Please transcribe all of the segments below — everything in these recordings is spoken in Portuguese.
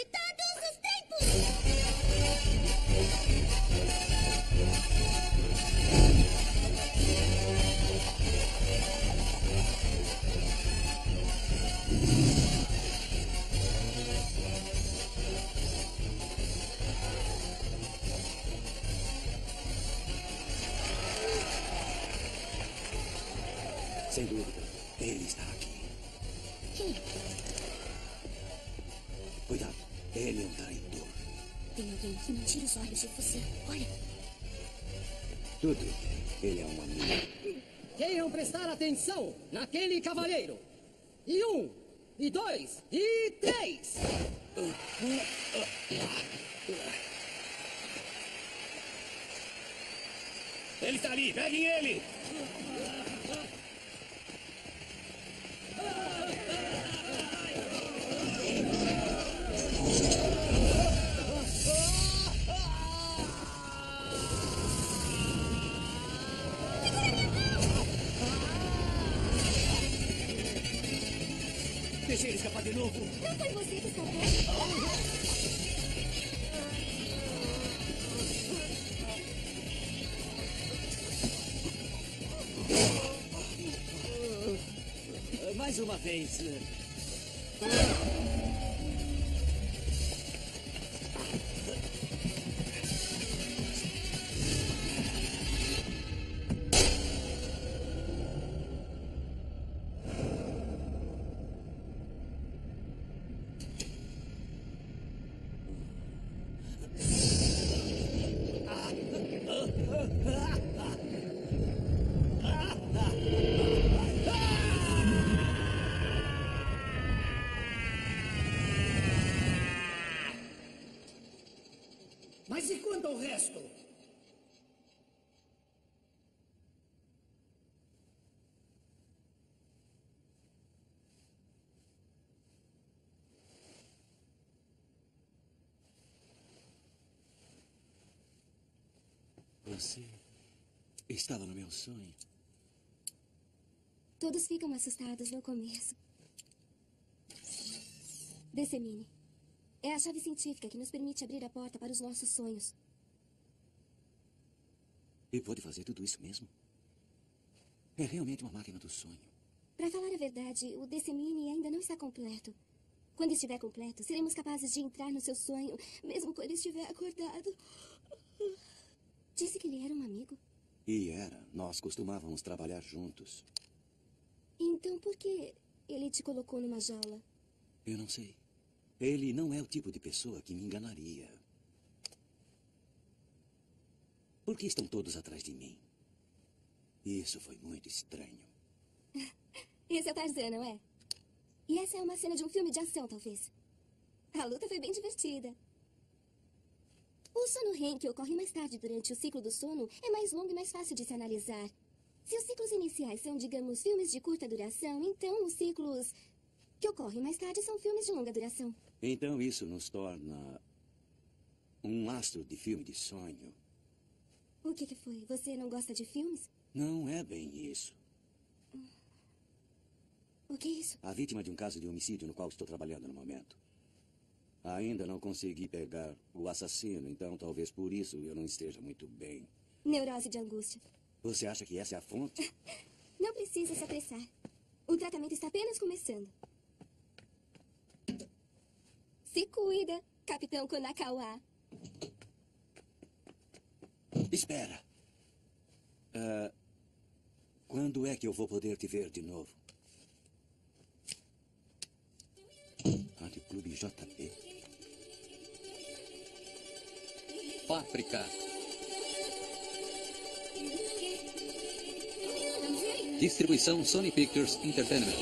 de todos os tempos! Sem dúvida, ele está aqui. Quem? Cuidado, ele é um traidor. Tem alguém que não tira os olhos de você. Olha. Tudo bem, ele é um amigo. Queiram prestar atenção naquele cavaleiro. E 1, e 2, e 3. Ele está ali, peguem ele! Deixa ele escapar de novo. Não foi você que escapou. Mais uma vez. Mas e quanto ao resto? Você estava no meu sonho. Todos ficam assustados no começo. Decemine. É a chave científica que nos permite abrir a porta para os nossos sonhos. E pode fazer tudo isso mesmo? É realmente uma máquina do sonho. Para falar a verdade, o Decemine ainda não está completo. Quando estiver completo, seremos capazes de entrar no seu sonho, mesmo quando estiver acordado. Disse que ele era um amigo. E era. Nós costumávamos trabalhar juntos. Então por que ele te colocou numa jaula? Eu não sei. Ele não é o tipo de pessoa que me enganaria. Por que estão todos atrás de mim? Isso foi muito estranho. Esse é o Tarzan, não é? E essa é uma cena de um filme de ação, talvez. A luta foi bem divertida. O sono REM, que ocorre mais tarde durante o ciclo do sono, é mais longo e mais fácil de se analisar. Se os ciclos iniciais são, digamos, filmes de curta duração, então os ciclos que ocorrem mais tarde são filmes de longa duração. Então isso nos torna um astro de filme de sonho. O que foi? Você não gosta de filmes? Não é bem isso. O que é isso? A vítima de um caso de homicídio no qual estou trabalhando no momento. Ainda não consegui pegar o assassino, então talvez por isso eu não esteja muito bem. Neurose de angústia. Você acha que essa é a fonte? Não precisa se apressar. O tratamento está apenas começando. Se cuida, Capitão Konakawa. Espera. Quando é que eu vou poder te ver de novo? Rádio Clube JP. Páprica. Distribuição Sony Pictures Entertainment.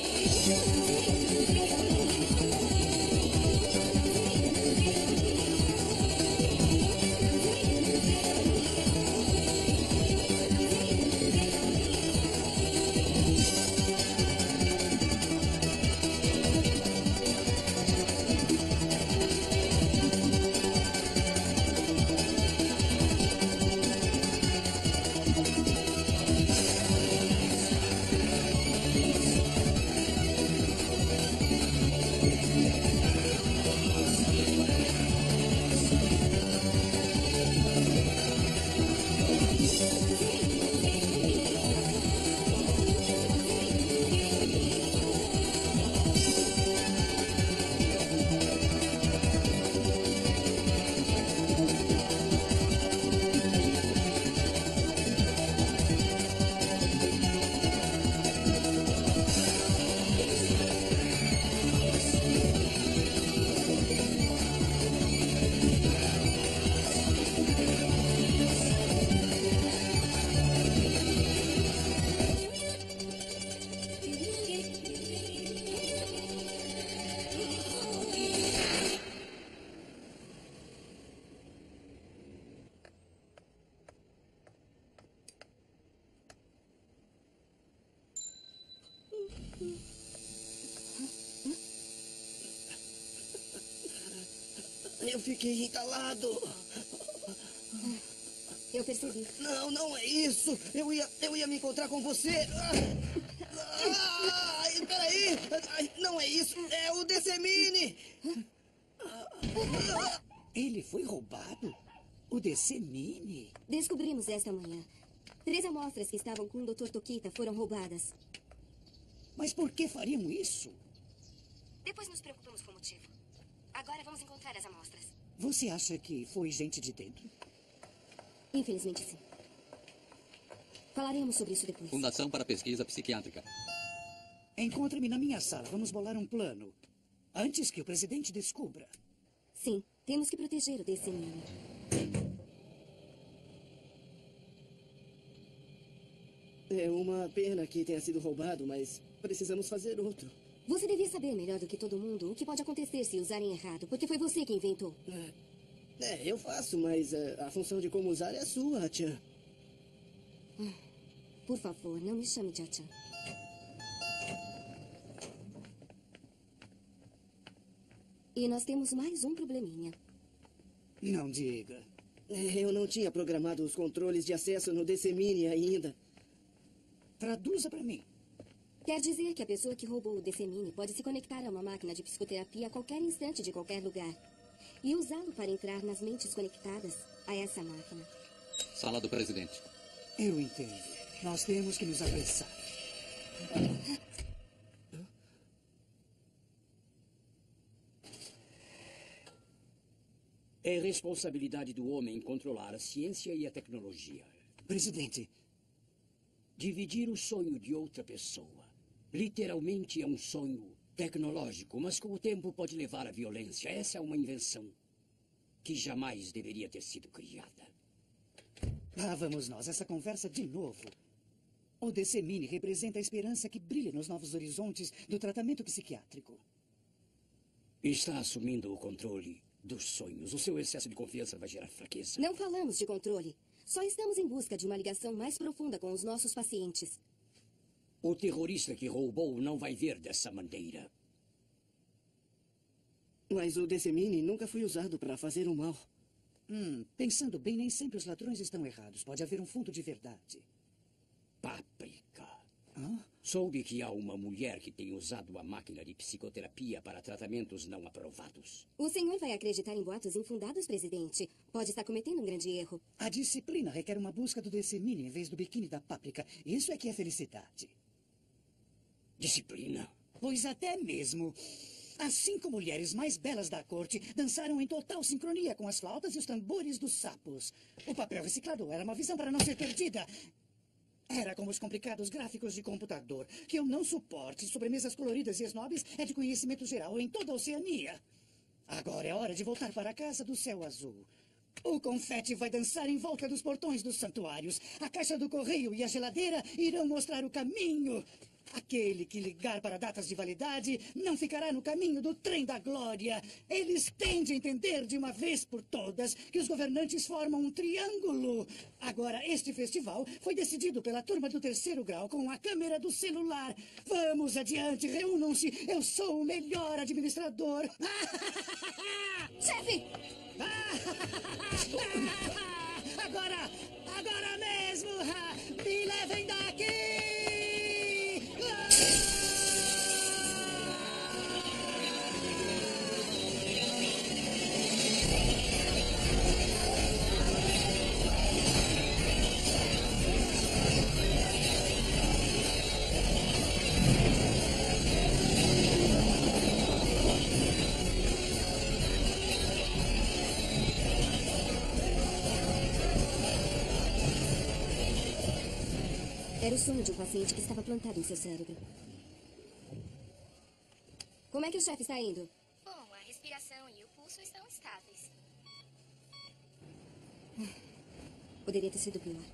Eu fiquei entalado. Eu percebi. Não, não é isso. Eu ia me encontrar com você. Peraí. Ai, não é isso. É o Decemine. Ele foi roubado? O Decemine? Descobrimos esta manhã. 3 amostras que estavam com o Dr. Tokita foram roubadas. Mas por que fariam isso? Depois nos preocupamos com o motivo. Agora vamos encontrar as amostras. Você acha que foi gente de dentro? Infelizmente, sim. Falaremos sobre isso depois. Fundação para Pesquisa Psiquiátrica. Encontre-me na minha sala. Vamos bolar um plano. Antes que o presidente descubra. Sim, temos que proteger o Decemine. É uma pena que tenha sido roubado, mas precisamos fazer outro. Você devia saber melhor do que todo mundo o que pode acontecer se usarem errado, porque foi você quem inventou. Eu faço, mas a função de como usar é a sua, Chan. Por favor, não me chame de Achan. E nós temos mais um probleminha. Não diga. Eu não tinha programado os controles de acesso no Decemine ainda. Traduza para mim. Quer dizer que a pessoa que roubou o Decemine pode se conectar a uma máquina de psicoterapia a qualquer instante de qualquer lugar. E usá-lo para entrar nas mentes conectadas a essa máquina. Sala do presidente. Eu entendo. Nós temos que nos apressar. É responsabilidade do homem controlar a ciência e a tecnologia. Presidente, Dividir o sonho de outra pessoa. Literalmente é um sonho tecnológico, mas com o tempo pode levar à violência. Essa é uma invenção que jamais deveria ter sido criada. lá vamos nós. Essa conversa de novo. O Decemine representa a esperança que brilha nos novos horizontes do tratamento psiquiátrico. Está assumindo o controle dos sonhos. O seu excesso de confiança vai gerar fraqueza. Não falamos de controle. Só estamos em busca de uma ligação mais profunda com os nossos pacientes. O terrorista que roubou não vai ver dessa maneira. Mas o Decemine nunca foi usado para fazer o mal. Pensando bem, nem sempre os ladrões estão errados. Pode haver um fundo de verdade. Páprica. Hã? Soube que há uma mulher que tem usado a máquina de psicoterapia para tratamentos não aprovados. O senhor vai acreditar em boatos infundados, presidente. Pode estar cometendo um grande erro. A disciplina requer uma busca do Decemine em vez do biquíni da Páprica. Isso é que é felicidade. Disciplina? Pois até mesmo as 5 mulheres mais belas da corte dançaram em total sincronia com as flautas e os tambores dos sapos. O papel reciclado era uma visão para não ser perdida. Era como os complicados gráficos de computador, que eu não suporte. Sobremesas coloridas e snobs é de conhecimento geral em toda a Oceania. Agora é hora de voltar para a casa do céu azul. O confete vai dançar em volta dos portões dos santuários. A caixa do correio e a geladeira irão mostrar o caminho. Aquele que ligar para datas de validade não ficará no caminho do trem da glória. Eles têm de entender de uma vez por todas que os governantes formam um triângulo. Agora, este festival foi decidido pela turma do 3º grau com a câmera do celular. Vamos adiante, reúnam-se. Eu sou o melhor administrador. Chefe! Agora mesmo! Me levem daqui! Era o sonho de um paciente que estava plantado em seu cérebro. Como é que o chefe está indo? Bom, a respiração e o pulso estão estáveis. Poderia ter sido pior.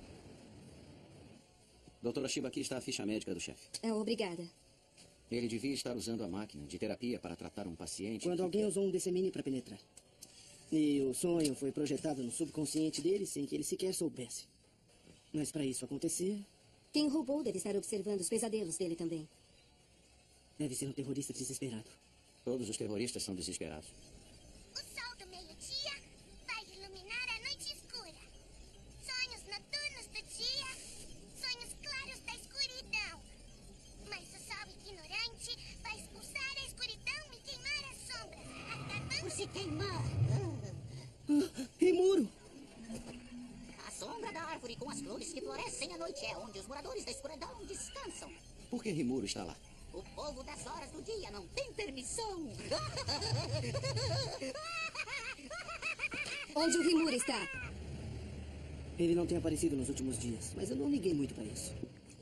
Doutora Shiba, aqui está a ficha médica do chefe. Obrigada. Ele devia estar usando a máquina de terapia para tratar um paciente. Quando alguém usou um Decemine para penetrar. E o sonho foi projetado no subconsciente dele sem que ele sequer soubesse. Mas para isso acontecer, Quem roubou deve estar observando os pesadelos dele também. deve ser um terrorista desesperado. Todos os terroristas são desesperados. O sol do meio-dia se queimar. Rimuro! A sombra da árvore com as flores que florescem à noite é onde os moradores da escuridão descansam. Por que Rimuro está lá? O povo das horas do dia não tem permissão. Onde o Rimuro está? Ele não tem aparecido nos últimos dias, mas eu não liguei muito para isso.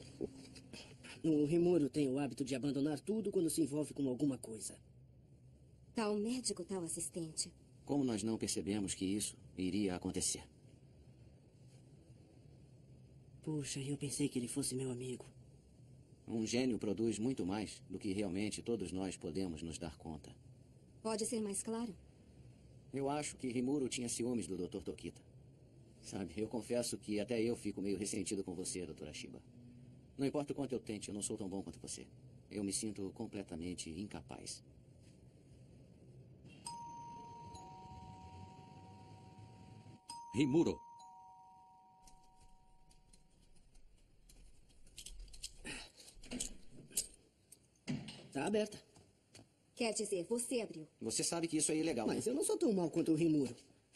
O Rimuro tem o hábito de abandonar tudo quando se envolve com alguma coisa. Tal médico, tal assistente. Como nós não percebemos que isso iria acontecer? Puxa, eu pensei que ele fosse meu amigo. Um gênio produz muito mais do que realmente todos nós podemos nos dar conta. Pode ser mais claro? Eu acho que Rimuro tinha ciúmes do Dr. Tokita. Sabe, eu confesso que até eu fico meio ressentido com você, Dra. Shiba. Não importa o quanto eu tente, eu não sou tão bom quanto você. Eu me sinto completamente incapaz. Rimuro. Tá aberta. Quer dizer, você abriu. Você sabe que isso é ilegal. Mas eu não sou tão mal quanto o Rimuro.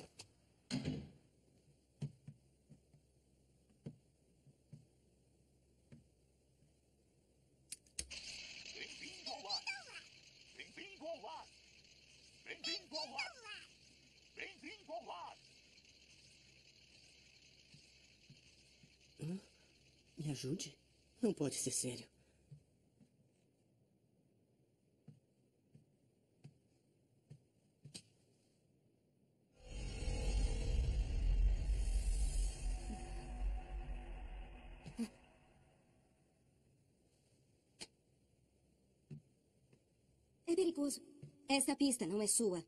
Bem-vindo ao lar. Bem-vindo ao lar. Bem-vindo ao lar. Bem-vindo ao lar. Me ajude? Não pode ser sério. É perigoso. Essa pista não é sua.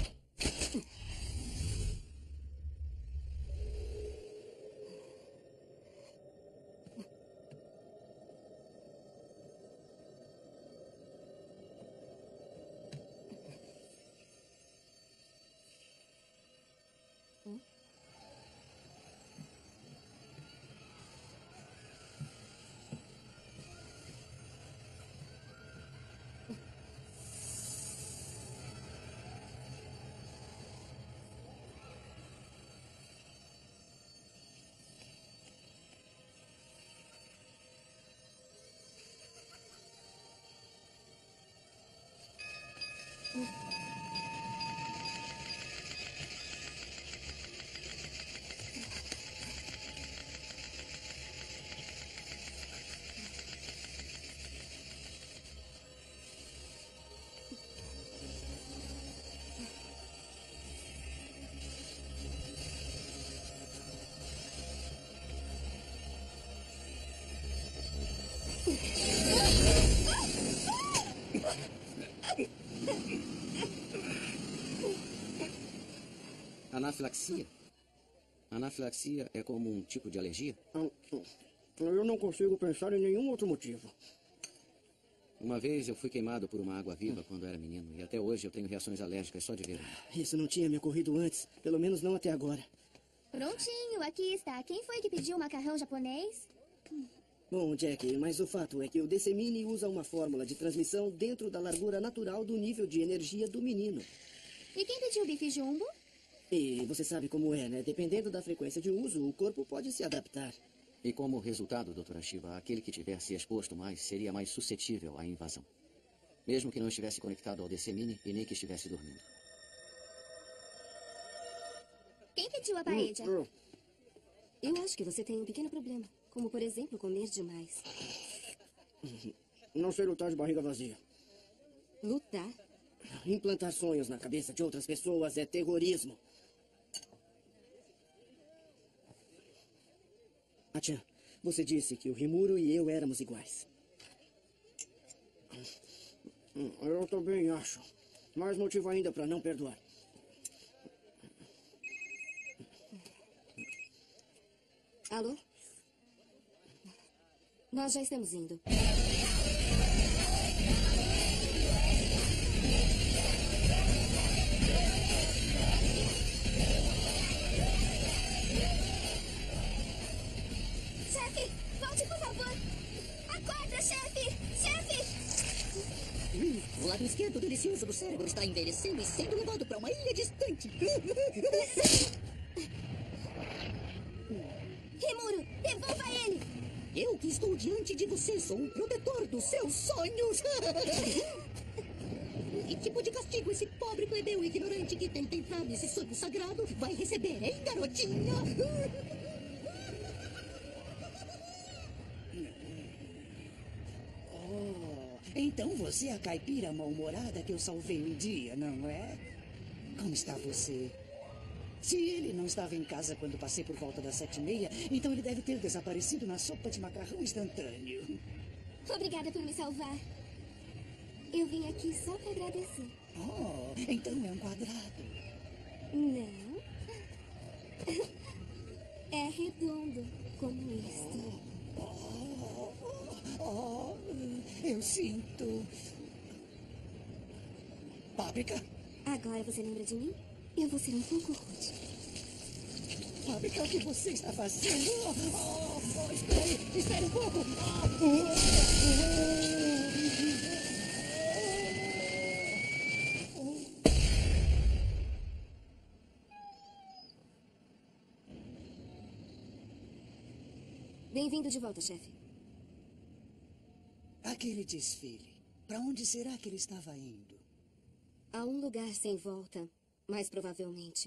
Anafilaxia? Anafilaxia é como um tipo de alergia? Eu não consigo pensar em nenhum outro motivo. Uma vez eu fui queimado por uma água-viva quando era menino, e até hoje eu tenho reações alérgicas só de ver uma. Isso não tinha me ocorrido antes, pelo menos não até agora. Prontinho, aqui está. Quem foi que pediu o macarrão japonês? Bom, Jack, mas o fato é que o Decemine usa uma fórmula de transmissão dentro da largura natural do nível de energia do menino. E quem pediu o bife jumbo? E você sabe como é, né? Dependendo da frequência de uso, o corpo pode se adaptar. E como resultado, Dra. Shiba, aquele que tivesse exposto mais seria mais suscetível à invasão. Mesmo que não estivesse conectado ao Decemine e nem que estivesse dormindo. Quem pediu a paella? Eu acho que você tem um pequeno problema. Como, por exemplo, comer demais. Não sei lutar de barriga vazia. Lutar? Implantar sonhos na cabeça de outras pessoas é terrorismo. Achan, você disse que o Rimuro e eu éramos iguais. Eu também acho. Mais motivo ainda para não perdoar. Alô? Nós já estamos indo. Chefe, volte, por favor. Acorda, chefe! Chefe! O lado esquerdo do precioso do cérebro está envelhecendo e sendo levado para uma ilha distante. Rimuro, devolva ele! Eu que estou diante de você sou o protetor dos seus sonhos. Que tipo de castigo esse pobre plebeu ignorante que tenta entrar nesse sonho sagrado vai receber, hein, garotinha? Então você é a caipira mal-humorada que eu salvei um dia, não é? Como está você? Se ele não estava em casa quando passei por volta das 7h30, então ele deve ter desaparecido na sopa de macarrão instantâneo. Obrigada por me salvar. Eu vim aqui só para agradecer. Oh, então é um quadrado. Não. É redondo, como isto. Eu sinto. Páprica? Agora você lembra de mim? Eu vou ser um pouco rude. Páprica, o que você está fazendo? Espere um pouco. Bem-vindo de volta, chefe. Aquele desfile. Para onde será que ele estava indo? A um lugar sem volta, mais provavelmente.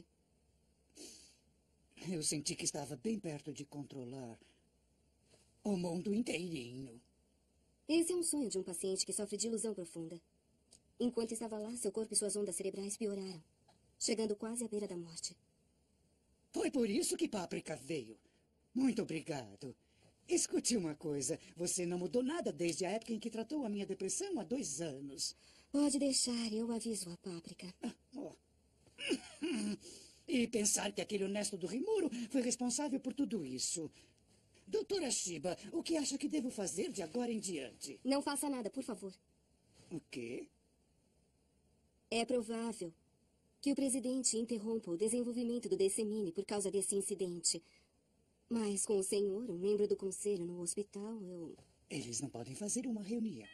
Eu senti que estava bem perto de controlar o mundo inteirinho. Esse é um sonho de um paciente que sofre de ilusão profunda. Enquanto estava lá, seu corpo e suas ondas cerebrais pioraram, chegando quase à beira da morte. Foi por isso que Páprica veio. Muito obrigado. Escute uma coisa. Você não mudou nada desde a época em que tratou a minha depressão há 2 anos. Pode deixar, eu aviso a Páprica. E pensar que aquele honesto do Rimuro foi responsável por tudo isso. Doutora Shiba, o que acha que devo fazer de agora em diante? Não faça nada, por favor. O quê? É provável que o presidente interrompa o desenvolvimento do Decemine por causa desse incidente. Mas com o senhor, um membro do conselho no hospital, eu... Eles não podem fazer uma reunião.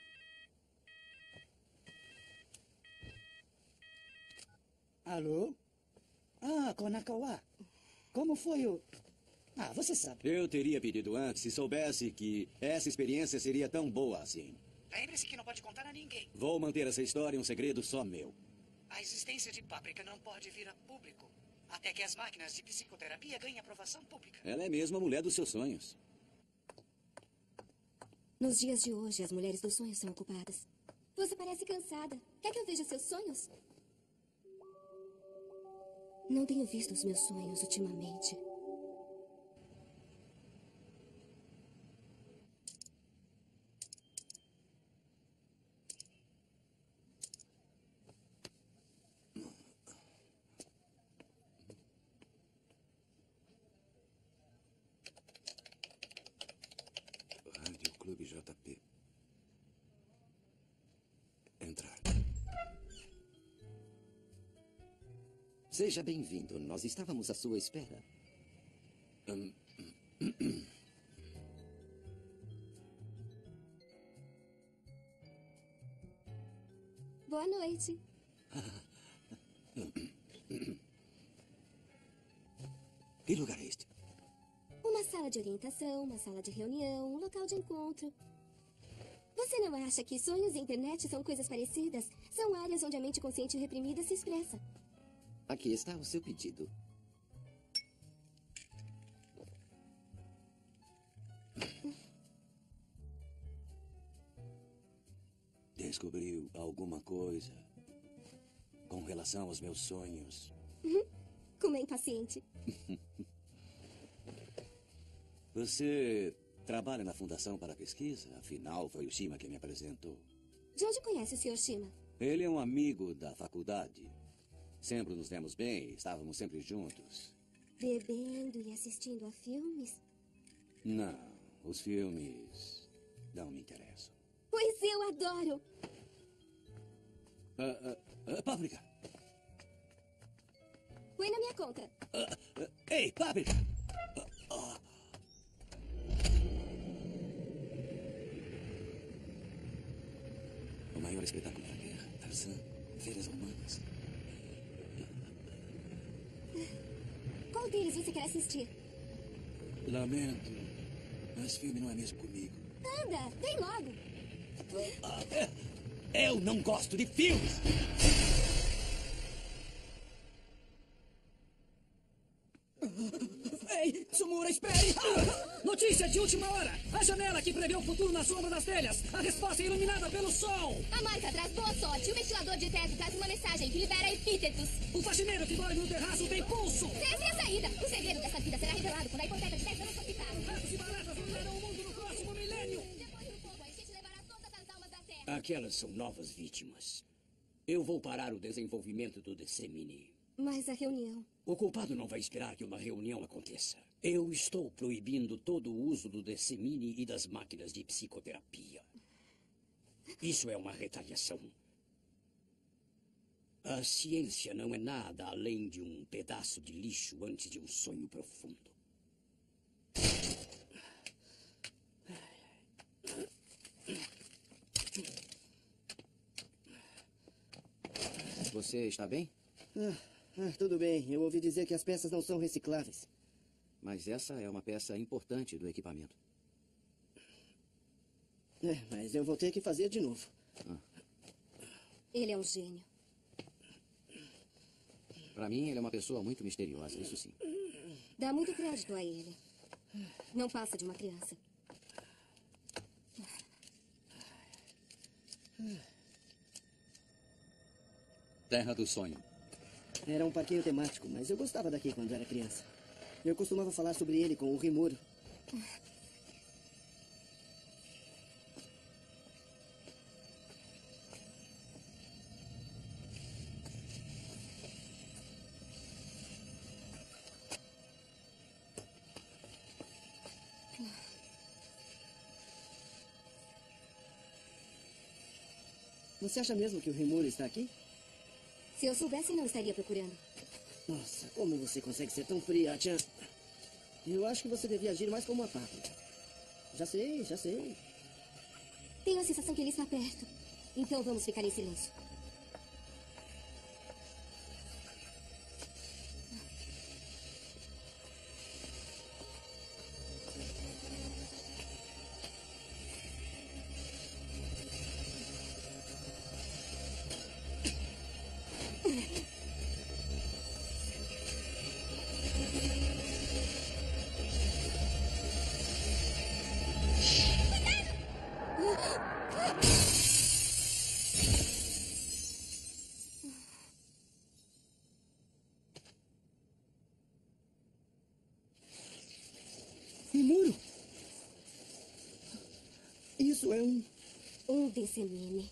Alô? Ah, Konakawa. Como foi o... Ah, você sabe. Eu teria pedido antes se soubesse que essa experiência seria tão boa assim. Lembre-se que não pode contar a ninguém. Vou manter essa história um segredo só meu. A existência de Páprica não pode vir a público. Até que as máquinas de psicoterapia ganhem aprovação pública. Ela é mesmo a mulher dos seus sonhos. Nos dias de hoje, as mulheres dos sonhos são ocupadas. Você parece cansada. Quer que eu veja seus sonhos? Não tenho visto os meus sonhos ultimamente. Rádio Clube JP. Entrar. Seja bem-vindo. Nós estávamos à sua espera. Boa noite. Que lugar é este? Uma sala de orientação, uma sala de reunião, um local de encontro. Você não acha que sonhos e internet são coisas parecidas? São áreas onde a mente consciente reprimida se expressa. Aqui está o seu pedido. Descobriu alguma coisa com relação aos meus sonhos? Como é impaciente. Você trabalha na Fundação para a Pesquisa? Afinal, foi o Shima que me apresentou. De onde conhece o Sr. Shima? Ele é um amigo da faculdade. Sempre nos demos bem, estávamos sempre juntos. Bebendo e assistindo a filmes? Não, os filmes não me interessam. Pois eu adoro! Páprica! Põe na minha conta. Ei, Páprica! O maior espetáculo da Terra, Tarzan, seres humanos. Qual deles você quer assistir? Lamento, mas filme não é mesmo comigo. Anda, vem logo. Eu não gosto de filmes! Ei, Sumura, espere! Notícia de última hora! A janela que prevê o futuro na sombra das telhas! A resposta é iluminada pelo sol! A marca traz boa sorte. O ventilador de teto traz uma mensagem que libera epítetos. O faxineiro que dorme no terraço tem pulso! Essa é a saída. O segredo dessa vida será revelado quando a hipoteca de 10 anos for quitada. Ratos e baratas dominarão o mundo no próximo milênio! Depois do fogo, a gente levará todas as almas da Terra. Aquelas são novas vítimas. Eu vou parar o desenvolvimento do Dissemini. Mas a reunião... O culpado não vai esperar que uma reunião aconteça. Eu estou proibindo todo o uso do Dissemini e das máquinas de psicoterapia. Isso é uma retaliação. A ciência não é nada além de um pedaço de lixo antes de um sonho profundo. Você está bem? Tudo bem. Eu ouvi dizer que as peças não são recicláveis. Mas essa é uma peça importante do equipamento. Mas eu vou ter que fazer de novo. Ele é um gênio. Para mim, ele é uma pessoa muito misteriosa, isso sim. Dá muito crédito a ele. Não passa de uma criança. Terra do Sonho. Era um parquinho temático, mas eu gostava daqui quando era criança. Eu costumava falar sobre ele com o Rimuro. Você acha mesmo que o Rimuro está aqui? Se eu soubesse, não estaria procurando. Nossa, como você consegue ser tão fria, Chan? Eu acho que você devia agir mais como uma papa. Já sei, já sei. Tenho a sensação que ele está perto. Então vamos ficar em silêncio. Rimuro! Isso é um Dissemini.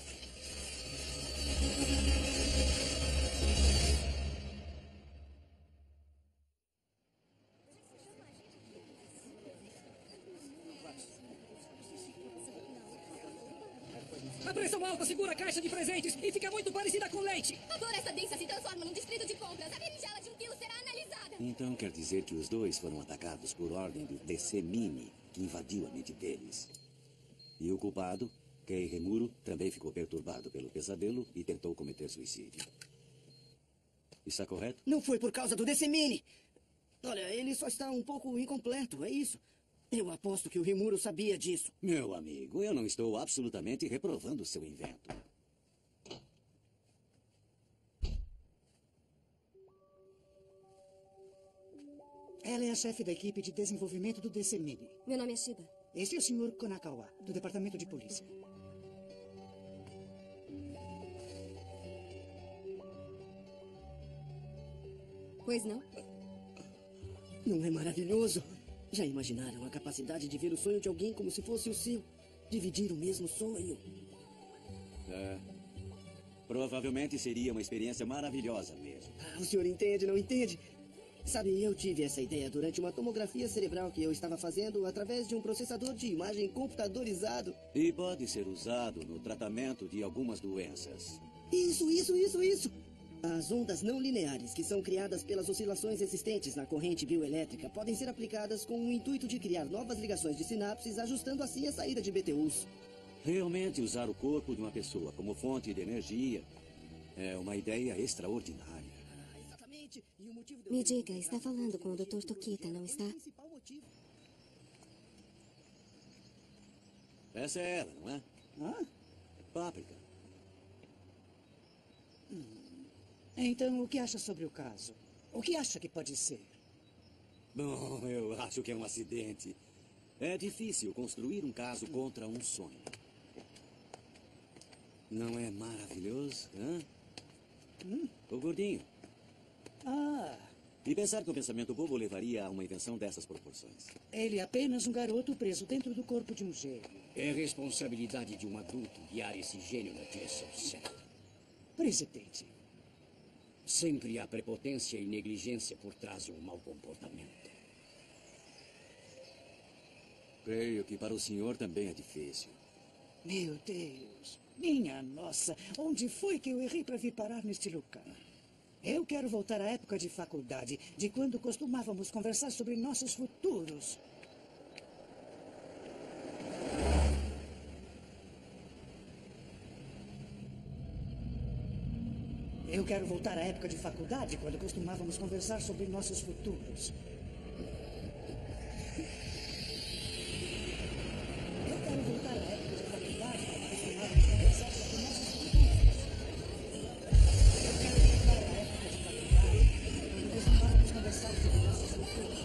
A pressão alta segura a caixa de presentes e fica muito parecida com leite. A floresta densa se transforma num distrito de compras. A berinjela de 1 quilo será analisada. Então quer dizer que os dois foram atacados por ordem do Dissemini, que invadiu a mente deles. E o culpado, Kei Rimuro, também ficou perturbado pelo pesadelo e tentou cometer suicídio. Está correto? Não foi por causa do Dissemini. Olha, ele só está um pouco incompleto, é isso. Eu aposto que o Rimuro sabia disso. Meu amigo, eu não estou absolutamente reprovando seu invento. Ela é a chefe da equipe de desenvolvimento do Dissemini. Meu nome é Shiba. Este é o Sr. Konakawa, do Departamento de Polícia. Pois não? Não é maravilhoso? Já imaginaram a capacidade de ver o sonho de alguém como se fosse o seu? Dividir o mesmo sonho? Provavelmente seria uma experiência maravilhosa mesmo. O senhor entende, não entende? Sabe, eu tive essa ideia durante uma tomografia cerebral que eu estava fazendo através de um processador de imagem computadorizado. E pode ser usado no tratamento de algumas doenças. Isso! As ondas não lineares, que são criadas pelas oscilações existentes na corrente bioelétrica, podem ser aplicadas com o intuito de criar novas ligações de sinapses, ajustando assim a saída de BTUs. Realmente usar o corpo de uma pessoa como fonte de energia É uma ideia extraordinária. Exatamente. E o motivo de eu Me ter diga, está falando com o Dr. Tokita, não está? o principal motivo. Essa é ela, não é? Hã? Páprica. Então, o que acha sobre o caso? O que acha que pode ser? Bom, eu acho que é um acidente. É difícil construir um caso contra um sonho. Não é maravilhoso, hã? O gordinho. Ah, E pensar que um pensamento bobo levaria a uma invenção dessas proporções. ele é apenas um garoto preso dentro do corpo de um gênio. É responsabilidade de um adulto guiar esse gênio na direção certa. Presidente, Sempre há prepotência e negligência por trás de um mau comportamento. Creio que para o senhor também é difícil. meu Deus, minha nossa, onde foi que eu errei para vir parar neste lugar? Eu quero voltar à época de faculdade, de quando costumávamos conversar sobre nossos futuros. Eu quero voltar à época de faculdade, quando costumávamos conversar sobre nossos futuros. Eu quero voltar à época de faculdade, quando costumávamos conversar sobre nossos futuros. Eu quero voltar à época de faculdade, quando costumávamos conversar sobre nossos futuros.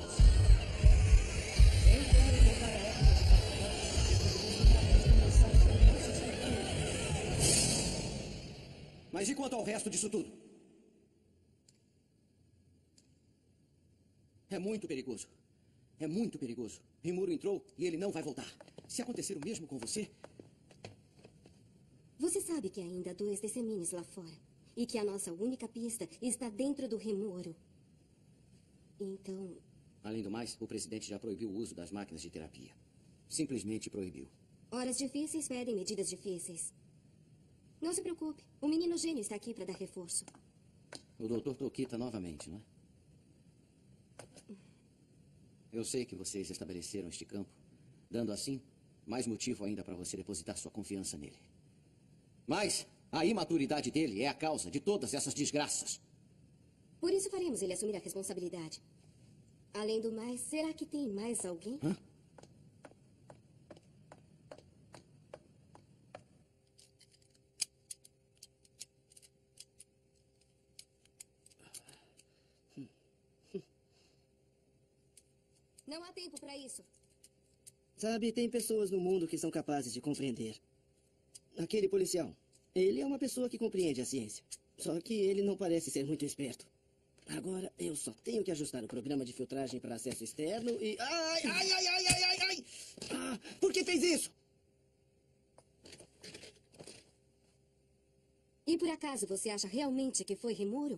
Eu quero voltar à época de faculdade, quando costumávamos conversar sobre nossos futuros. Mas e quanto ao resto disso tudo? É muito perigoso. É muito perigoso. Rimuro entrou e ele não vai voltar. Se acontecer o mesmo com você... Você sabe que há ainda 2 Decemines lá fora. E que a nossa única pista está dentro do Rimuro. Então, Além do mais, o presidente já proibiu o uso das máquinas de terapia. Simplesmente proibiu. horas difíceis pedem medidas difíceis. Não se preocupe. O menino gênio está aqui para dar reforço. O Dr. Tokita novamente, não é? Eu sei que vocês estabeleceram este campo, dando assim mais motivo ainda para você depositar sua confiança nele. Mas a imaturidade dele é a causa de todas essas desgraças. Por isso faremos ele assumir a responsabilidade. Além do mais, será que tem mais alguém? Hã? Não há tempo para isso. Sabe, tem pessoas no mundo que são capazes de compreender. Aquele policial, ele é uma pessoa que compreende a ciência. Só que ele não parece ser muito esperto. Agora, eu só tenho que ajustar o programa de filtragem para acesso externo e... Ai, ai, ai, ai, ai, ai, ai! Ah, por que fez isso? E por acaso você acha realmente que foi Rimuro?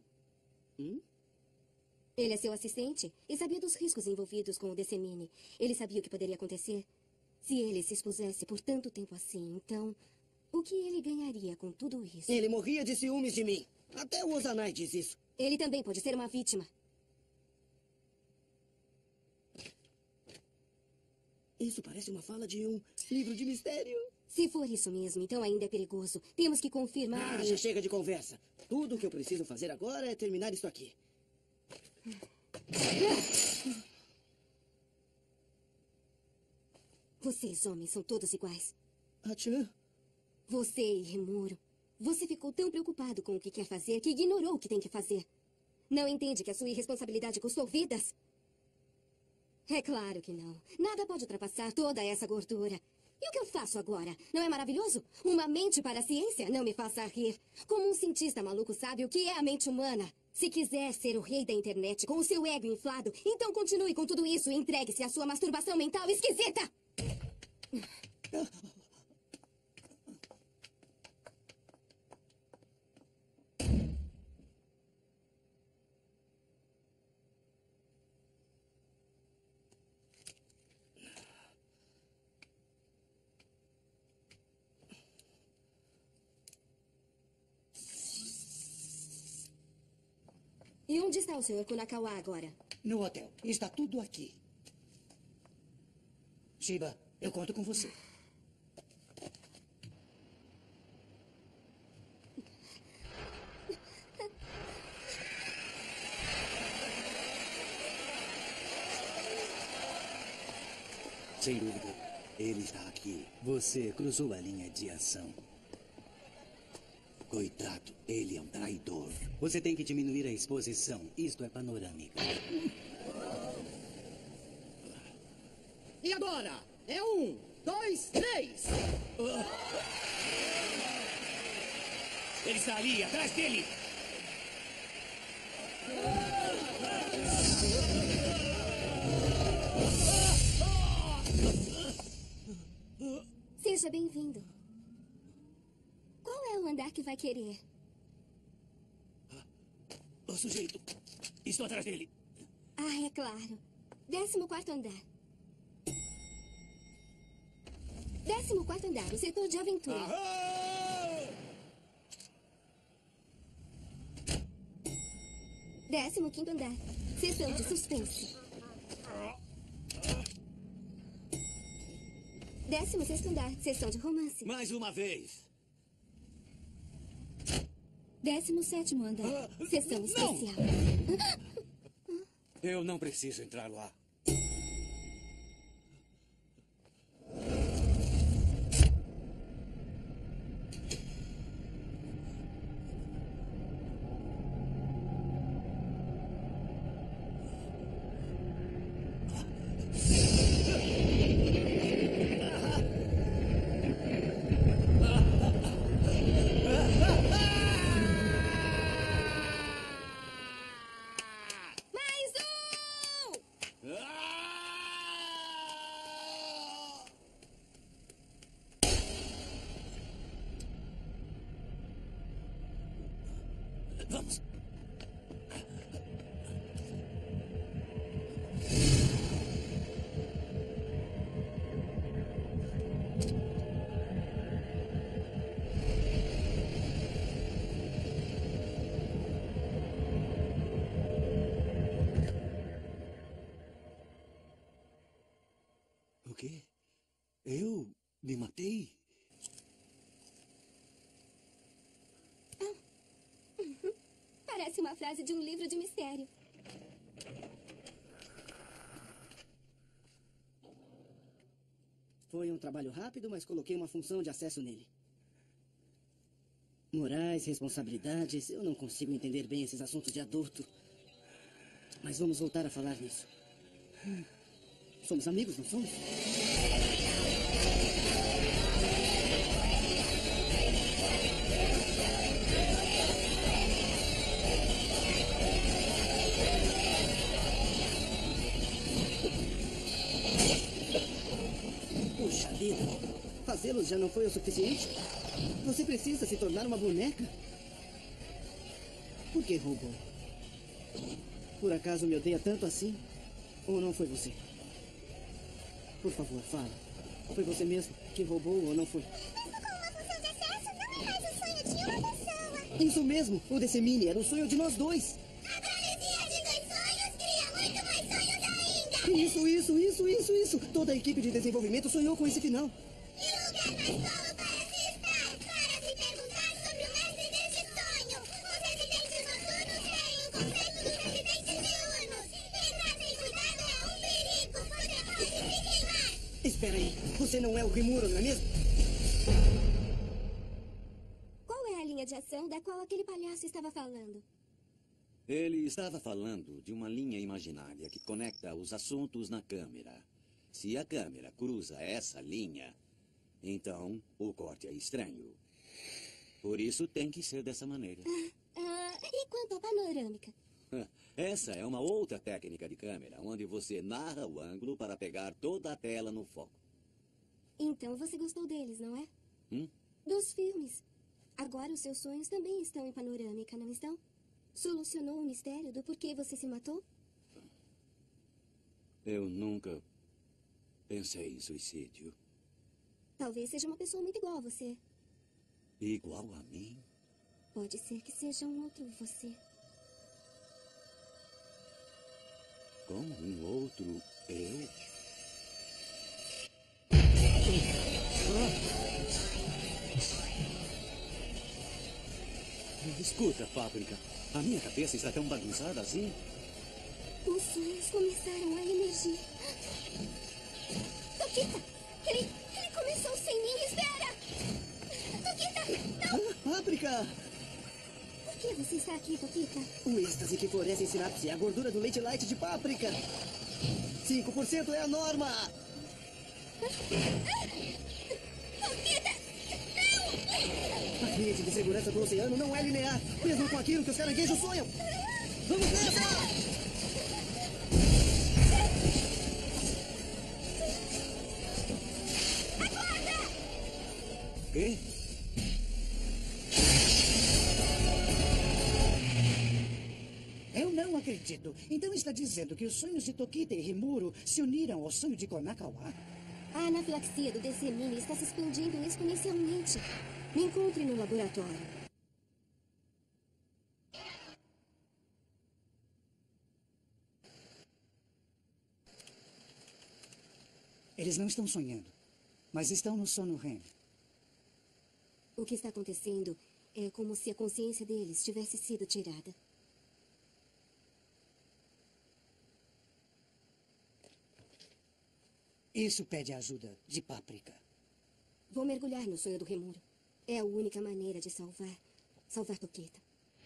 Ele é seu assistente e sabia dos riscos envolvidos com o Decemine. Ele sabia o que poderia acontecer se ele se expusesse por tanto tempo assim. Então, o que ele ganharia com tudo isso? Ele morria de ciúmes de mim. Até o Ozanai diz isso. Ele também pode ser uma vítima. Isso parece uma fala de um livro de mistério. Se for isso mesmo, então ainda é perigoso. Temos que confirmar. Já chega de conversa. Tudo o que eu preciso fazer agora é terminar isso aqui. Vocês, homens, são todos iguais. Achan? Você e Rimuro. Você ficou tão preocupado com o que quer fazer que ignorou o que tem que fazer. Não entende que a sua irresponsabilidade custou vidas? É claro que não. Nada pode ultrapassar toda essa gordura. E o que eu faço agora? Não é maravilhoso? Uma mente para a ciência? Não me faça rir. Como um cientista maluco sabe o que é a mente humana. Se quiser ser o rei da internet com o seu ego inflado, então continue com tudo isso e entregue-se à sua masturbação mental esquisita! E onde está o Sr. Kunakawa agora? No hotel. Está tudo aqui. Shiba, eu conto com você. Sem dúvida. Ele está aqui. Você cruzou a linha de ação. Coitado, ele é um traidor. Você tem que diminuir a exposição. Isto é panorâmica. E agora? É 1, 2, 3. Ele está ali, atrás dele. Seja bem-vindo. Qual é o andar que vai querer? O sujeito. Estou atrás dele. Ah, é claro. 14º andar. 14º andar, o setor de aventura. Aham! 15º andar, seção de suspense. 16º andar, seção de romance. Mais uma vez. 17º andar, seção especial. Eu não preciso entrar lá. Vamos. O quê? Eu me matei? Parece uma frase de um livro de mistério. Foi um trabalho rápido, mas coloquei uma função de acesso nele. Morais, responsabilidades, eu não consigo entender bem esses assuntos de adulto. Mas vamos voltar a falar nisso. Somos amigos, não somos? Puxa vida, fazê-los já não foi o suficiente? Você precisa se tornar uma boneca? Por que roubou? Por acaso me odeia tanto assim? Ou não foi você? Por favor, fala. Foi você mesmo que roubou ou não foi? Mesmo com uma função de acesso, não é mais o sonho de uma pessoa. Isso mesmo! O Decemini era o sonho de nós dois! A travessia de 2 sonhos cria muito mais sonhos ainda! Isso! Toda a equipe de desenvolvimento sonhou com esse final. Que lugar mais solo para se estar? Para se perguntar sobre o mestre desse sonho! Os residentes noturnos têm o conceito dos residentes diurnos! Entrar sem cuidado é um perigo! Você pode se queimar! Espera aí, você não é o Rimuro, não é mesmo? Qual é a linha de ação da qual aquele palhaço estava falando? Ele estava falando de uma linha imaginária que conecta os assuntos na câmera. Se a câmera cruza essa linha, então o corte é estranho. Por isso tem que ser dessa maneira. E quanto à panorâmica? Essa é uma outra técnica de câmera, onde você narra o ângulo para pegar toda a tela no foco. Então você gostou deles, não é? Dos filmes. Agora os seus sonhos também estão em panorâmica, não estão? Solucionou o mistério do porquê você se matou? Eu nunca pensei em suicídio. Talvez seja uma pessoa muito igual a você. Igual a mim? Pode ser que seja um outro você. Como um outro eu? Escuta, Páprica. A minha cabeça está tão bagunçada assim? Os sonhos começaram a emergir. Tokita! Ele começou sem mim! Espera! Tokita! Não! Páprica! Por que você está aqui, Tokita? O êxtase que floresce em sinapse é a gordura do leite light de páprica. 5% é a norma! Tokita! A rede de segurança do oceano não é linear, mesmo com aquilo que os caranguejos sonham. Vamos nessa! Quê? Eu não acredito. Então está dizendo que os sonhos de Tokita e Rimuro se uniram ao sonho de Konakawa? A anafilaxia do DC-Mini está se expandindo exponencialmente. Me encontre no laboratório. Eles não estão sonhando, mas estão no sono REM. O que está acontecendo é como se a consciência deles tivesse sido tirada. Isso pede a ajuda de Páprica. Vou mergulhar no sonho do Rimuro. É a única maneira de salvar Tokita.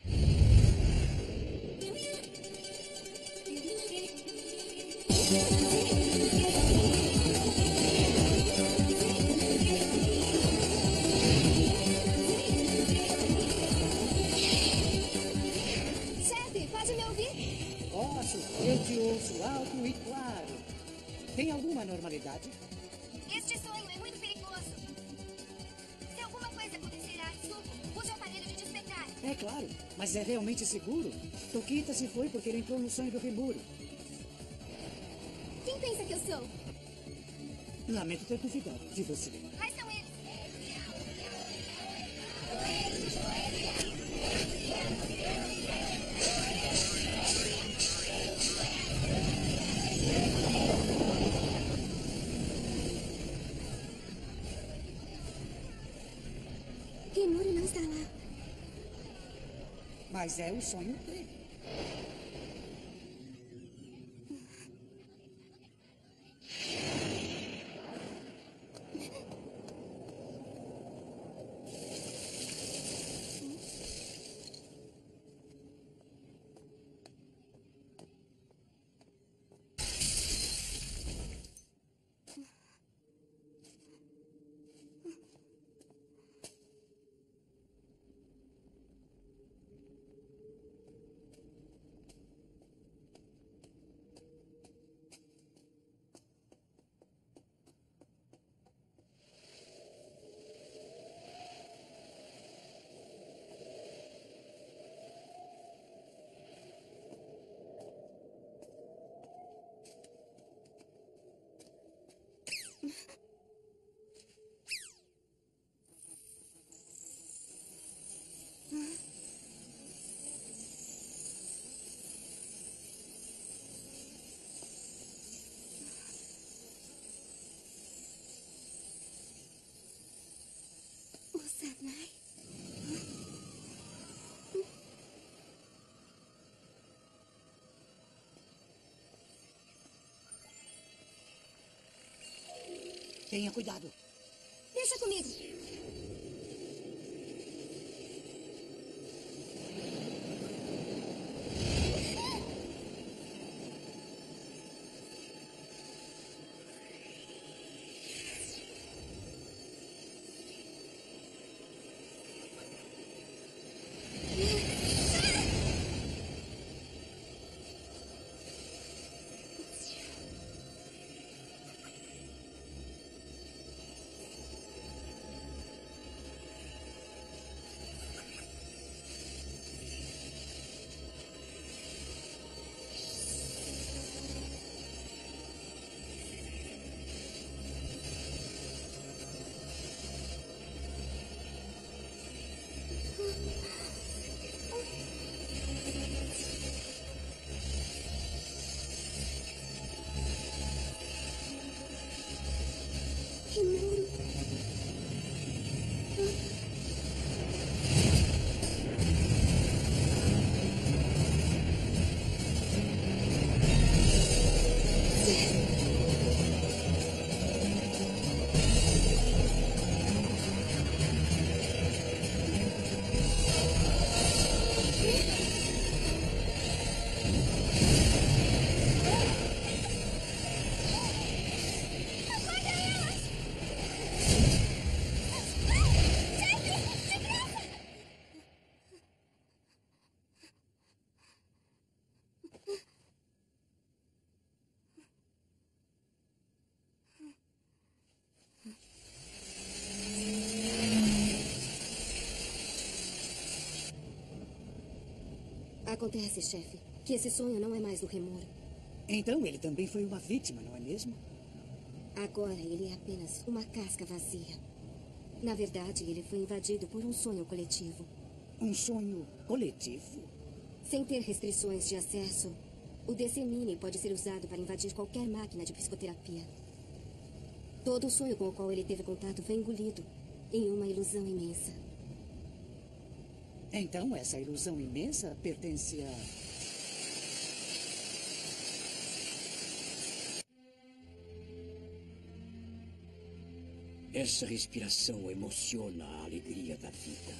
Chefe, pode me ouvir? Posso, eu te ouço alto e claro. Tem alguma normalidade? Este sonho é muito perigoso. Se alguma coisa acontecer a Atsuko, use o aparelho de despertar. É claro, mas é realmente seguro? Tokita se foi porque ele entrou no sonho do Rimuro. Quem pensa que eu sou? Lamento ter duvidado de você. Quais são eles? Rimuro não está lá. Mas é o sonho dele. O Sanai. Tenha cuidado. Deixa comigo. Acontece, chefe, que esse sonho não é mais do Rimuro. Então ele também foi uma vítima, não é mesmo? Agora ele é apenas uma casca vazia. Na verdade, ele foi invadido por um sonho coletivo. Um sonho coletivo? Sem ter restrições de acesso, o Decemine pode ser usado para invadir qualquer máquina de psicoterapia. Todo o sonho com o qual ele teve contato foi engolido em uma ilusão imensa. Então essa ilusão imensa pertence a... Essa respiração emociona a alegria da vida.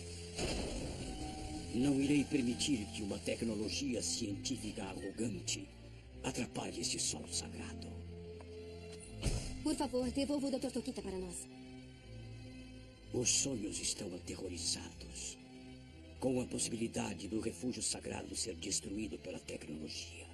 Não irei permitir que uma tecnologia científica arrogante atrapalhe este solo sagrado. Por favor, devolva o Dr. Tokita para nós. Os sonhos estão aterrorizados, com a possibilidade do refúgio sagrado ser destruído pela tecnologia.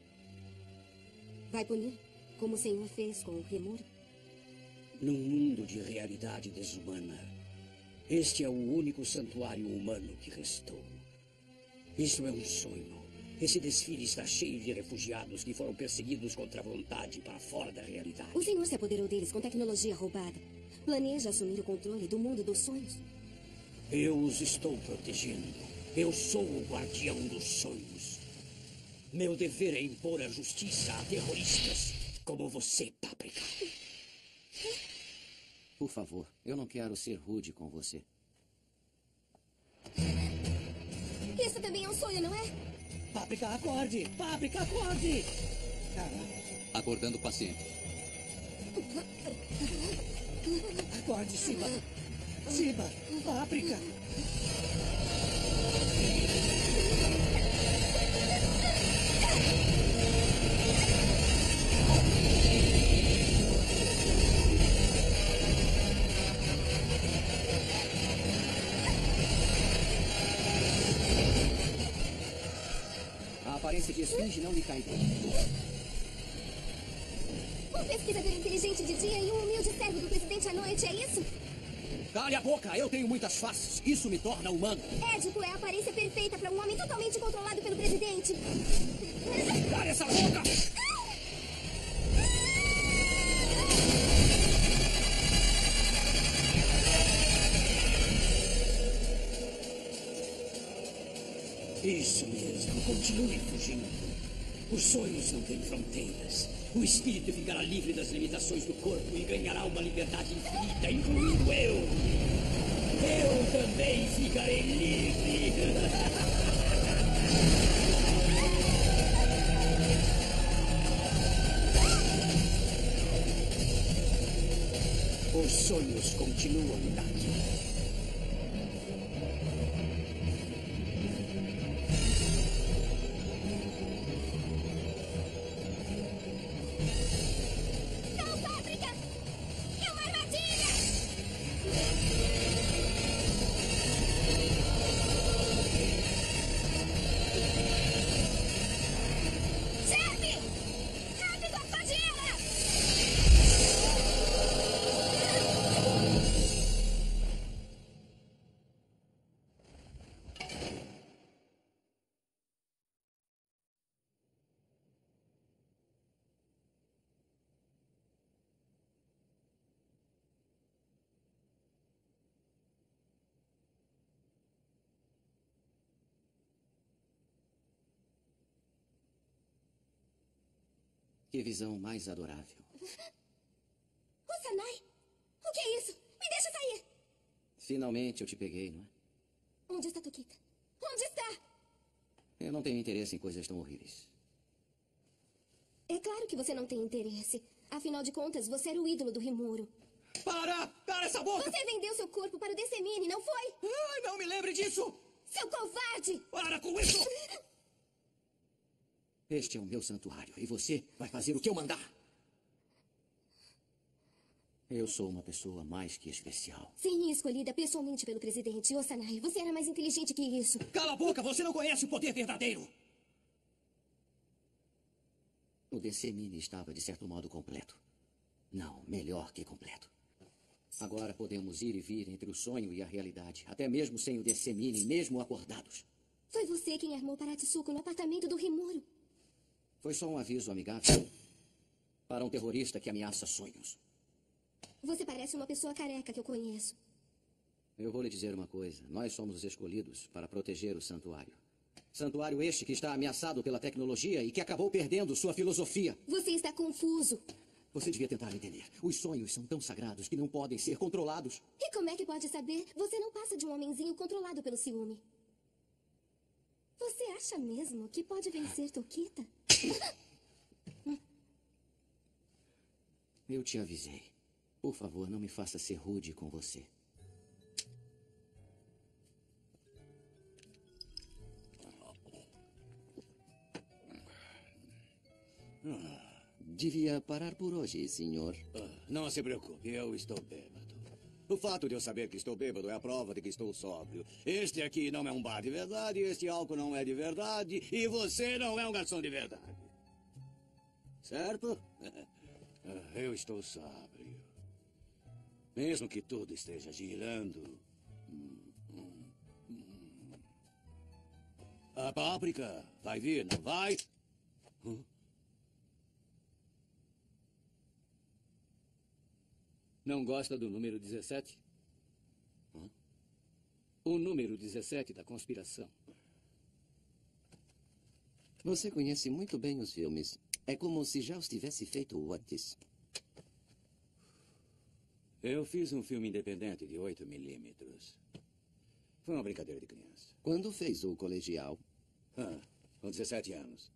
Vai punir, como o senhor fez com o Rimuro? Num mundo de realidade desumana, este é o único santuário humano que restou. Isso é um sonho. Esse desfile está cheio de refugiados que foram perseguidos contra a vontade para fora da realidade. O senhor se apoderou deles com tecnologia roubada. Planeja assumir o controle do mundo dos sonhos? Eu os estou protegendo. Eu sou o guardião dos sonhos. Meu dever é impor a justiça a terroristas como você, Páprica. Por favor, eu não quero ser rude com você. Isso também é um sonho, não é? Páprica, acorde! Páprica, acorde! Acordando o paciente. Acorde, Shiba! Shiba! Páprica! A aparência de esfinge não lhe cai bem. Um pesquisador inteligente de dia e um humilde servo do presidente à noite, é isso? Cale a boca! Eu tenho muitas faces. Isso me torna humano. Édipo é a aparência perfeita para um homem totalmente controlado pelo presidente. Cale essa boca! Isso mesmo, continue fugindo. Os sonhos não têm fronteiras. O espírito ficará livre das limitações do corpo e ganhará uma liberdade infinita, incluindo eu. Eu também ficarei livre. Os sonhos continuam daqui. Que visão mais adorável. Kusanagi! O que é isso? Me deixa sair! Finalmente eu te peguei, não é? Onde está Tokita? Onde está? Eu não tenho interesse em coisas tão horríveis. É claro que você não tem interesse. Afinal de contas, você era o ídolo do Rimuro. Para essa boca! Você vendeu seu corpo para o Decemine, não foi? Ai, não me lembre disso! Seu covarde! Para com isso! Este é o meu santuário e você vai fazer o que eu mandar. Eu sou uma pessoa mais que especial. Sim, escolhida pessoalmente pelo presidente Osanai. Você era mais inteligente que isso. Cala a boca! Você não conhece o poder verdadeiro! O Decemine estava, de certo modo, completo. Não, melhor que completo. Agora podemos ir e vir entre o sonho e a realidade, até mesmo sem o Decemine, mesmo acordados. Foi você quem armou Paratsuko no apartamento do Rimuro. Foi só um aviso amigável para um terrorista que ameaça sonhos. Você parece uma pessoa careca que eu conheço. Eu vou lhe dizer uma coisa. Nós somos os escolhidos para proteger o santuário. Santuário este que está ameaçado pela tecnologia e que acabou perdendo sua filosofia. Você está confuso. Você devia tentar entender. Os sonhos são tão sagrados que não podem ser controlados. E como é que pode saber? Você não passa de um homenzinho controlado pelo ciúme. Você acha mesmo que pode vencer Tokita? Eu te avisei. Por favor, não me faça ser rude com você. Devia parar por hoje, senhor. Não se preocupe, eu estou bêbado. O fato de eu saber que estou bêbado é a prova de que estou sóbrio. Este aqui não é um bar de verdade, este álcool não é de verdade, e você não é um garçom de verdade. Certo? Eu estou sóbrio. Mesmo que tudo esteja girando. A páprica vai vir, não vai? Não gosta do número 17? O número 17 da conspiração. Você conhece muito bem os filmes. É como se já os tivesse feito antes. Eu fiz um filme independente de 8 milímetros. Foi uma brincadeira de criança. Quando fez o colegial? Com 17 anos.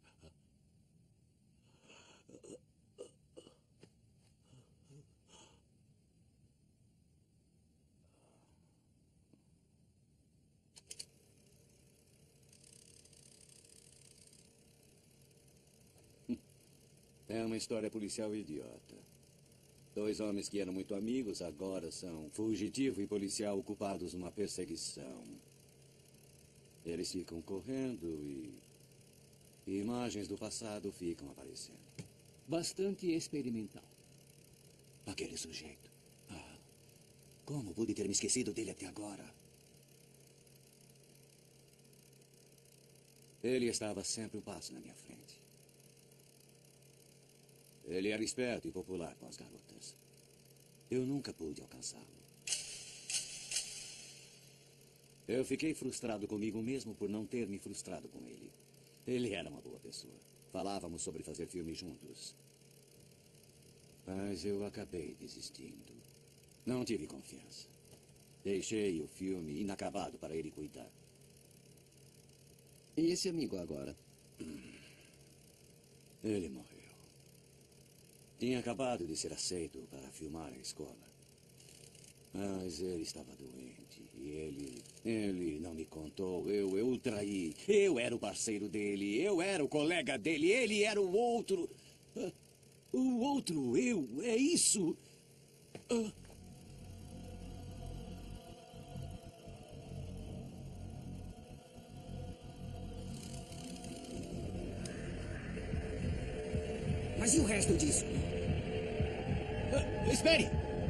É uma história policial idiota. 2 homens que eram muito amigos agora são fugitivo e policial ocupados numa perseguição. Eles ficam correndo e imagens do passado ficam aparecendo. Bastante experimental. Aquele sujeito. Como pude ter me esquecido dele até agora? Ele estava sempre um passo na minha frente. Ele era esperto e popular com as garotas. Eu nunca pude alcançá-lo. Eu fiquei frustrado comigo mesmo por não ter me frustrado com ele. Ele era uma boa pessoa. Falávamos sobre fazer filme juntos. Mas eu acabei desistindo. Não tive confiança. Deixei o filme inacabado para ele cuidar. E esse amigo agora? Ele morreu. Tinha acabado de ser aceito para filmar a escola. Mas ele estava doente. E ele não me contou. Eu o traí. Eu era o parceiro dele. Eu era o colega dele. Ele era o outro. O outro eu. É isso. Mas e o resto disso? Espere!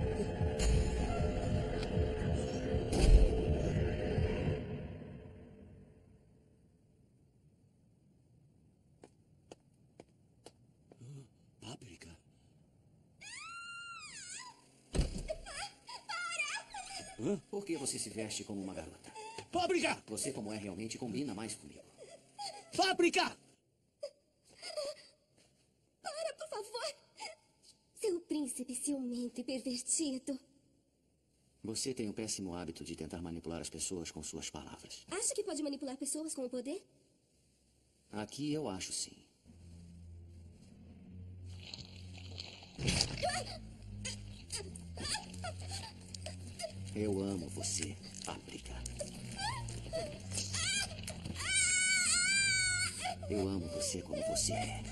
Páprica? Por que você se veste como uma garota? Páprica! Você, como é realmente, combina mais comigo. Páprica! Para, por favor! Seu príncipe ciumento e pervertido. Você tem o péssimo hábito de tentar manipular as pessoas com suas palavras. Acha que pode manipular pessoas com o poder? Aqui eu acho sim. Eu amo você, Páprica. Eu amo você como você é.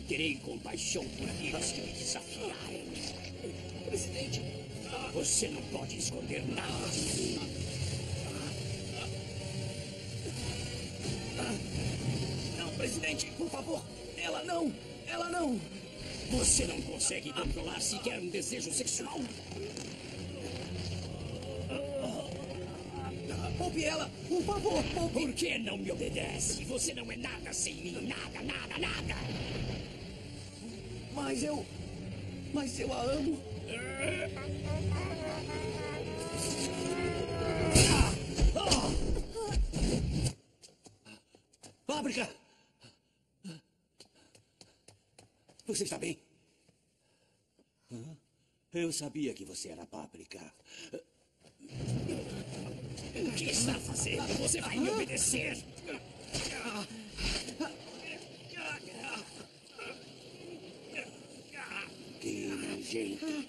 terei compaixão por aqueles que me desafiarem. Presidente, você não pode esconder nada de mim. Não, presidente, por favor. Ela não. Você não consegue controlar sequer um desejo sexual? Poupe ela, por favor, poupe. Por que não me obedece? Você não é nada sem mim, nada. Mas eu a amo. Páprica! Você está bem? Eu sabia que você era Páprica. O que está fazendo? Você vai me obedecer? Que nojento.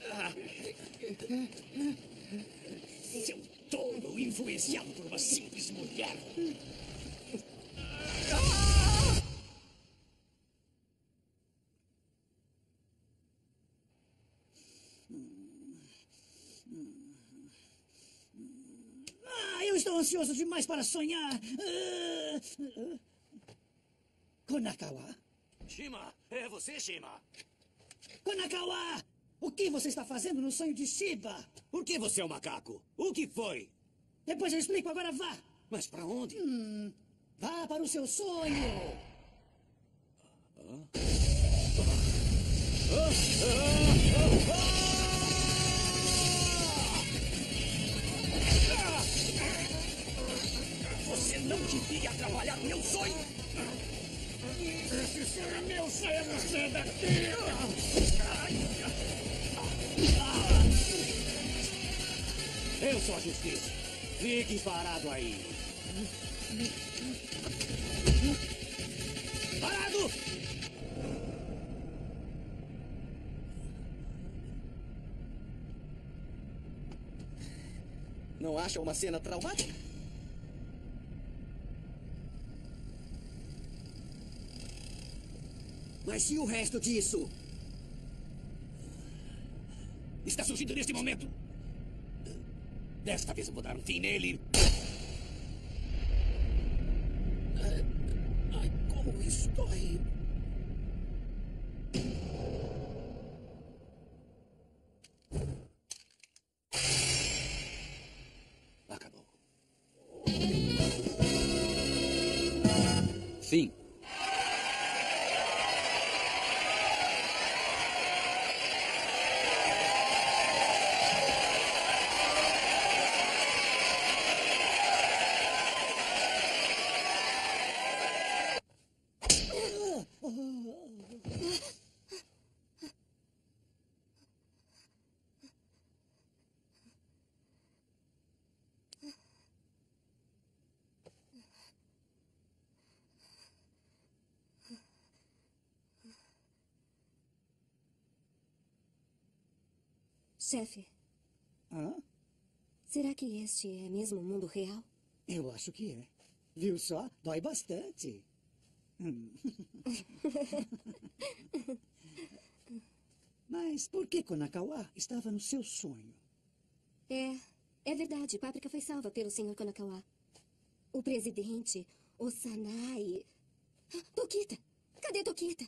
Seu tolo, influenciado por uma simples mulher. Eu estou ansioso demais para sonhar. Konakawa? Shima, é você, Shima? Konakawa! O que você está fazendo no sonho de Shiba? Por que você é um macaco? O que foi? Depois eu explico, agora vá. Mas para onde? Vá para o seu sonho. Você não devia atrapalhar meu sonho! Esse sonho é meu, saia você daqui! Eu sou a justiça. Fique parado aí. Parado! Não acha uma cena traumática? Mas e o resto disso? Está surgindo neste momento! Desta vez eu vou dar um fim nele! Ai, como isso dói! Acabou. Fim. Chefe, Hã? será que este é mesmo o mundo real? Eu acho que é. Viu só? Dói bastante. Mas por que Konakawa estava no seu sonho? É verdade. Páprica foi salva pelo Sr. Konakawa. O presidente, o Sanai... Tokita! Cadê Tokita?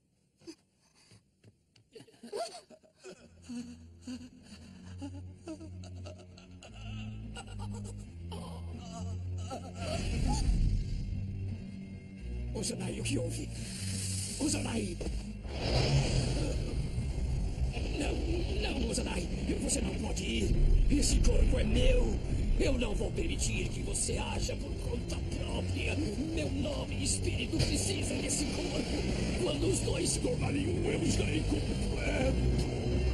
Ozanai, o que houve? Ozanai! Não, Ozanai! Você não pode ir! Esse corpo é meu! Eu não vou permitir que você haja por conta própria! Meu nome e espírito precisam desse corpo! Quando os dois se tornarem um, eu estarei completo!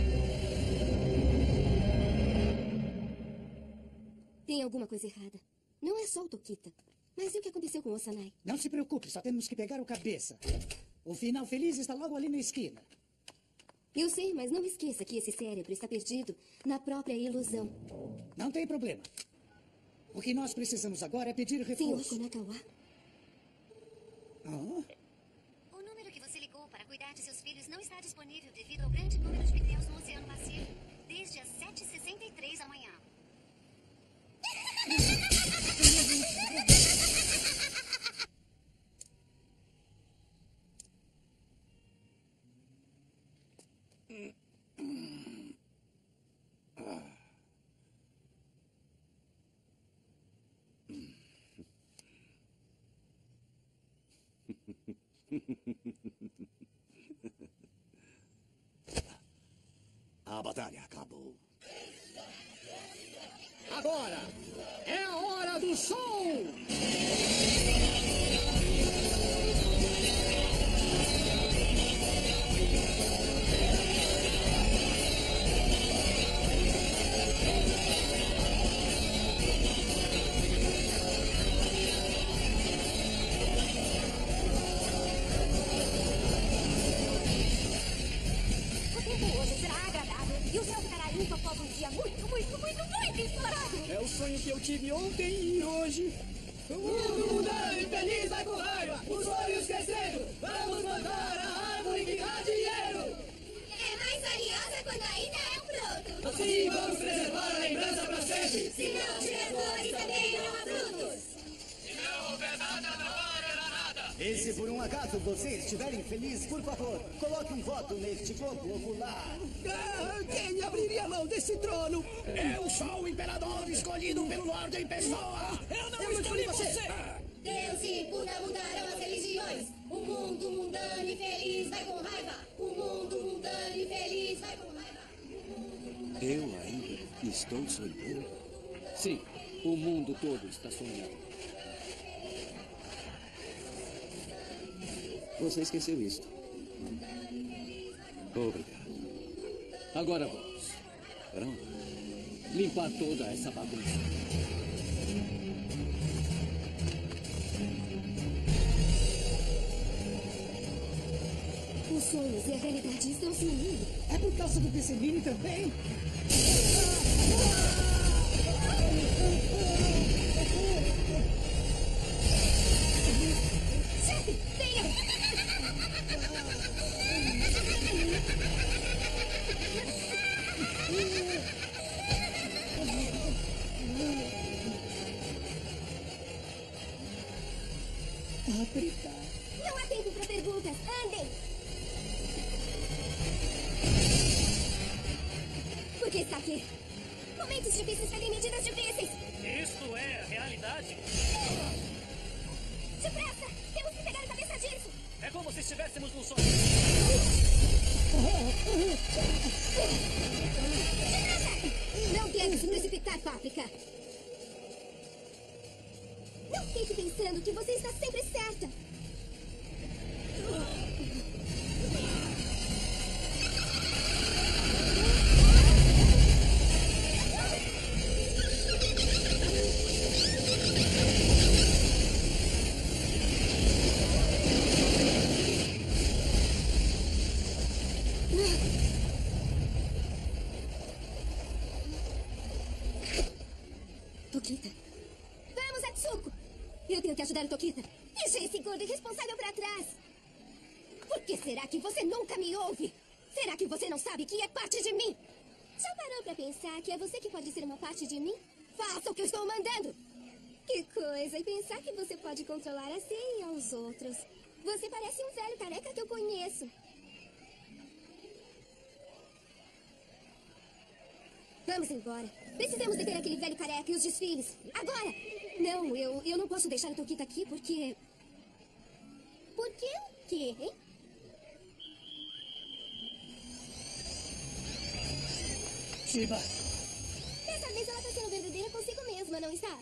Tem alguma coisa errada. Não é só o Tokita. Mas e o que aconteceu com o Sanai? Não se preocupe, só temos que pegar o cabeça. O final feliz está logo ali na esquina. Eu sei, mas não esqueça que esse cérebro está perdido na própria ilusão. Não tem problema. O que nós precisamos agora é pedir reforço. Senhor Konakawa? Ah? O número que você ligou para cuidar não está disponível devido ao grande número de pneus no Oceano Pacífico, desde as 7h63 da manhã. A batalha acabou. Agora é a hora do som! E o céu ficará limpo após um dia muito ensolarado. É o sonho que eu tive ontem e hoje. O mundo mudando e feliz vai com raiva, os sonhos crescendo, vamos plantar a árvore que dá dinheiro. É mais valiosa quando ainda é um broto. Assim vamos preservar a lembrança pra sempre. Se não tiver flores, também não há frutos. Se não houver nada, não haverá nada. E se por um acaso vocês estiverem felizes, por favor, coloque um voto neste globo ocular. Quem abriria a mão desse trono? Eu sou o imperador escolhido pelo Lorde em pessoa. Eu não escolhi você. Deus e Buda mudaram as religiões. O mundo mundano e feliz vai com raiva. O mundo mundano e feliz vai com raiva. Eu ainda estou sonhando? Sim, o mundo todo está sonhando. Você esqueceu isto. Obrigado. Agora vamos Para onde? limpar toda essa bagunça. Os sonhos e a realidade estão se unindo. É por causa do Pessemini também? Chefe, venha! Paprika. Não há tempo para perguntas. Andem! Por que está aqui? Momentos difíceis pedem medidas difíceis. Isto é a realidade. Depressa! Temos que pegar a cabeça disso! É como se estivéssemos num sonho. Não tente se precipitar, Páprica. Não fique pensando que você está sempre certa. Tokita. Vamos, Atsuko. Eu tenho que ajudar o Tokita. Deixa esse gordo irresponsável pra trás. Por que será que você nunca me ouve? Será que você não sabe que é parte de mim? Já parou pra pensar que é você que pode ser uma parte de mim? Faça o que eu estou mandando. Que coisa. E pensar que você pode controlar assim aos outros. Você parece um velho careca que eu conheço. Vamos embora. Precisamos deter aquele velho careca e os desfiles. Agora! Não, eu não posso deixar o Tokita aqui porque... Por que o quê, hein? Shiba. Dessa vez ela está sendo verdadeira consigo mesma, não está?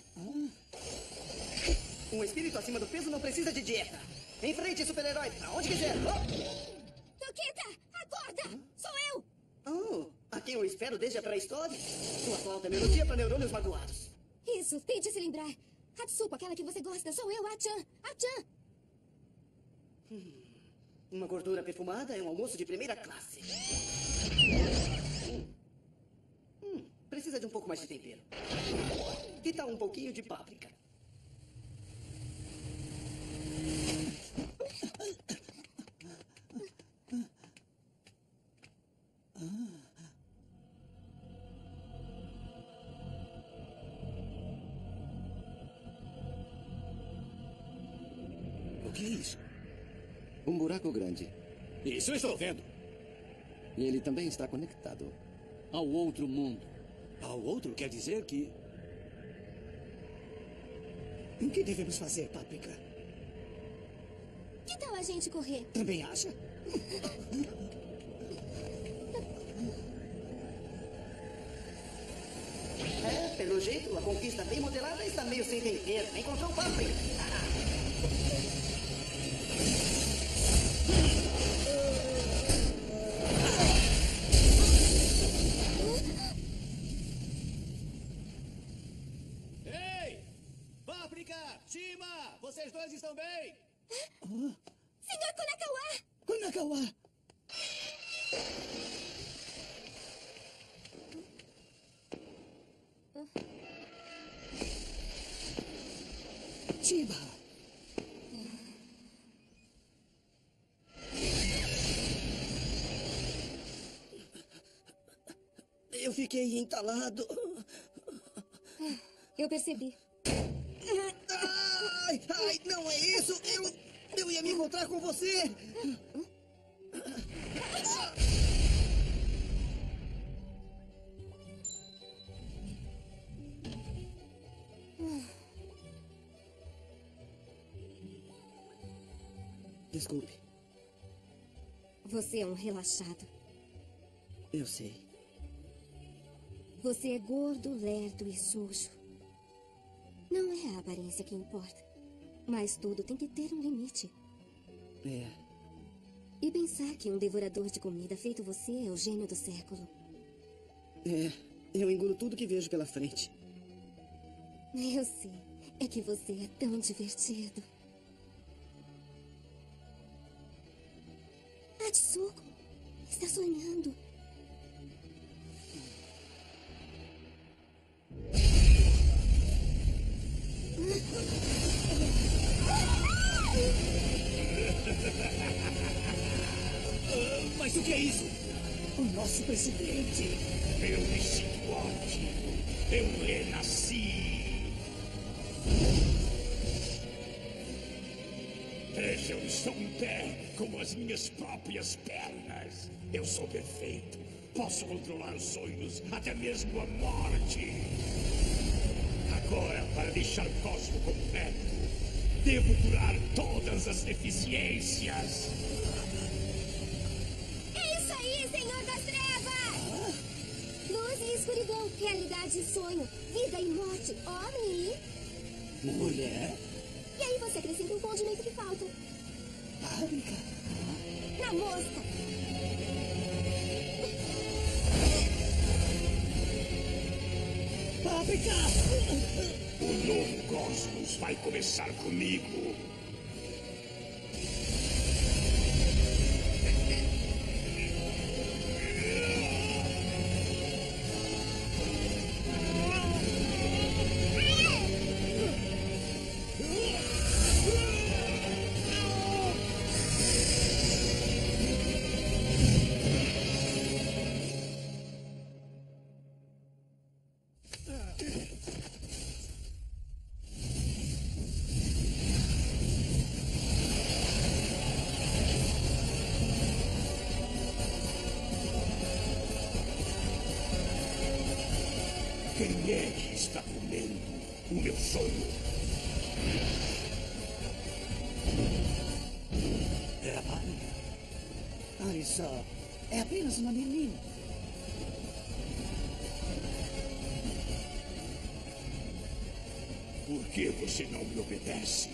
Um espírito acima do peso não precisa de dieta. Enfrente, super-herói, pra onde quiser. Tokita, acorda! Sou eu! Oh, a quem eu espero desde a pré-história. Sua falta é melodia para neurônios magoados. Isso, tente se lembrar. Hatsuko, aquela que você gosta, sou eu, A-chan. A-chan! Uma gordura perfumada é um almoço de primeira classe. Precisa de um pouco mais de tempero. Que tal um pouquinho de páprica? buraco grande. Isso eu estou vendo. E ele também está conectado. Ao outro mundo. Ao outro quer dizer que... O que devemos fazer, Páprica? Que tal a gente correr? Também acha? Pelo jeito, a conquista bem modelada está meio sem tempero. Encontrou o Páprica. Ei! Páprica! Shima! Vocês dois estão bem? Senhor Konakawa! Konakawa! Chiba! Eu fiquei entalado. Eu percebi. Ai, não é isso. Eu ia me encontrar com você. Desculpe. Você é um relaxado. Eu sei. Você é gordo, lerdo e sujo. Não é a aparência que importa. Mas tudo tem que ter um limite. É. E pensar que um devorador de comida feito você é o gênio do século. É. Eu engulo tudo que vejo pela frente. Eu sei. É que você é tão divertido. Atsuko está sonhando. Mas o que é isso? O nosso presidente. Eu me sinto ótimo. Eu renasci. Veja, eu estou em pé com as minhas próprias pernas. Eu sou perfeito. Posso controlar os sonhos, até mesmo a morte. Agora, para deixar o cosmo completo, devo curar todas as deficiências. É isso aí, Senhor das Trevas! Luz e escuridão, realidade e sonho, vida e morte, homem e... Mulher? E aí você acrescenta um condimento que falta. Páprica? Na mosca! Páprica! O novo cosmos vai começar comigo. Quem é que está comendo o meu sonho? É a Páprica. Olha só, é apenas uma menina. Por que você não me obedece?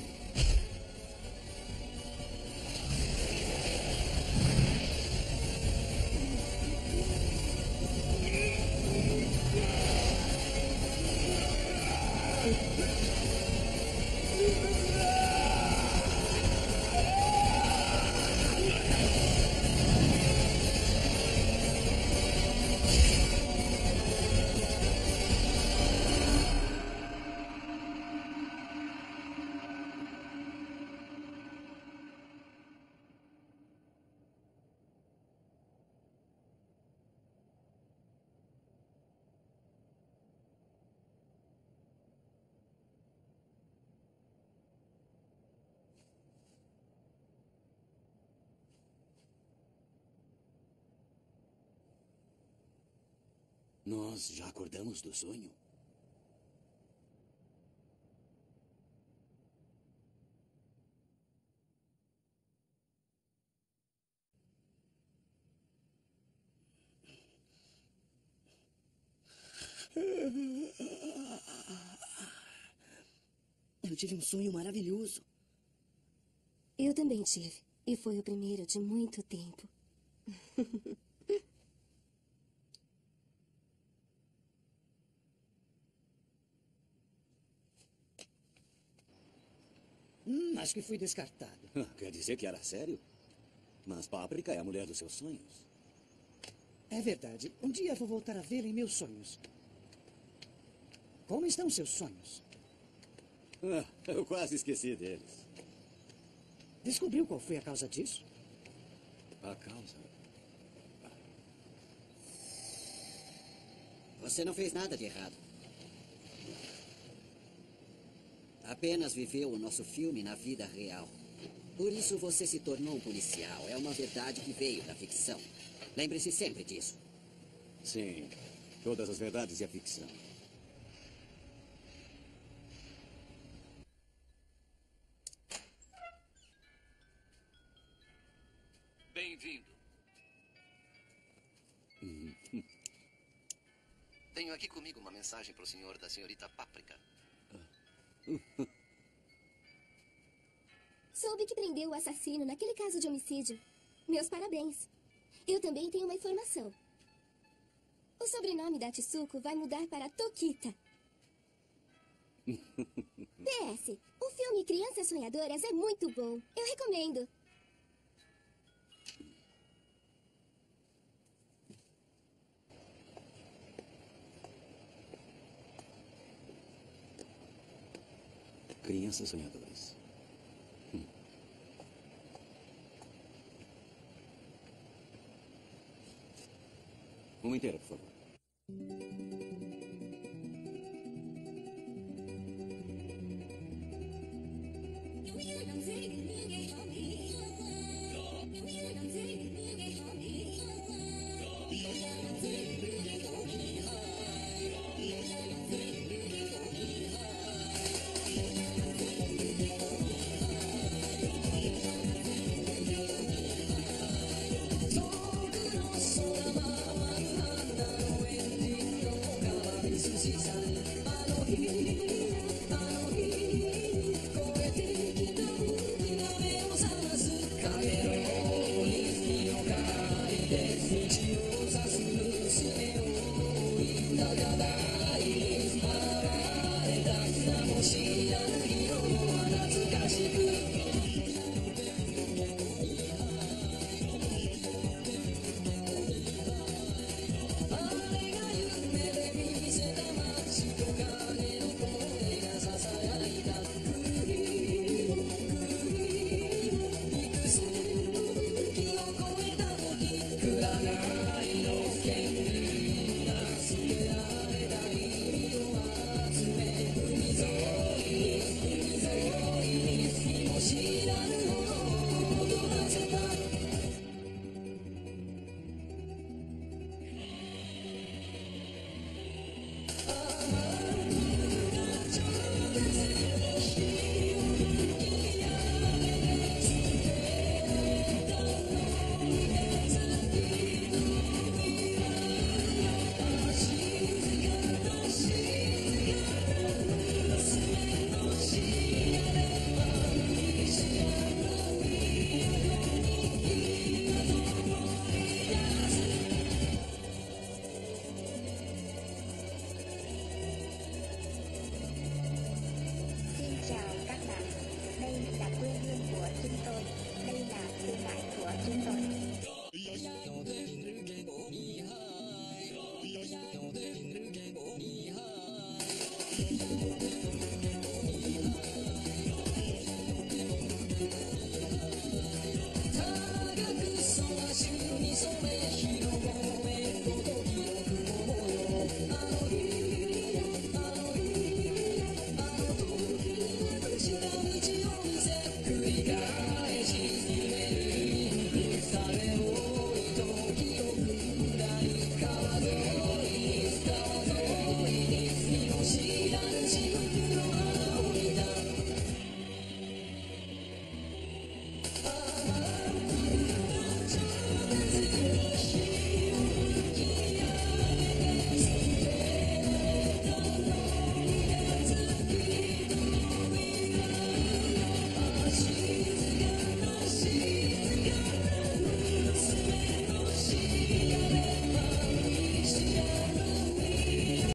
Nós já acordamos do sonho? Eu tive um sonho maravilhoso. Eu também tive. E foi o primeiro de muito tempo. Acho que fui descartado. Quer dizer que era sério? Mas Páprica é a mulher dos seus sonhos. É verdade. Um dia vou voltar a vê-la em meus sonhos. Como estão seus sonhos? Eu quase esqueci deles. Descobriu qual foi a causa disso? A causa? Você não fez nada de errado. Apenas viveu o nosso filme na vida real. Por isso você se tornou um policial. É uma verdade que veio da ficção. Lembre-se sempre disso. Sim, todas as verdades e a ficção. Bem-vindo. Tenho aqui comigo uma mensagem para o senhor da senhorita Páprica. Soube que prendeu o assassino naquele caso de homicídio. Meus parabéns. Eu também tenho uma informação. O sobrenome da Tsuko vai mudar para Tokita. PS, o filme Crianças Sonhadoras é muito bom. Eu recomendo. Crianças sonhadoras. Uma inteira, por favor. So